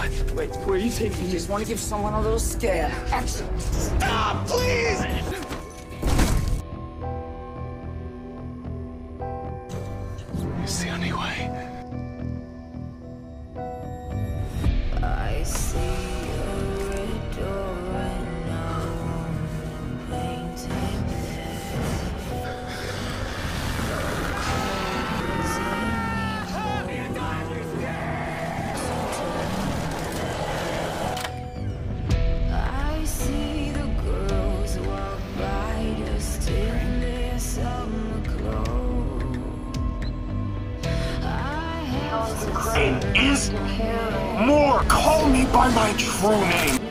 What? Wait, where are you taking me? Just want to give someone a little scare. Action! Stop, please! It's the only way. I see a red door and I'm painting I see the girls walk by just in their summer clothes. It is more. Call me by my true name.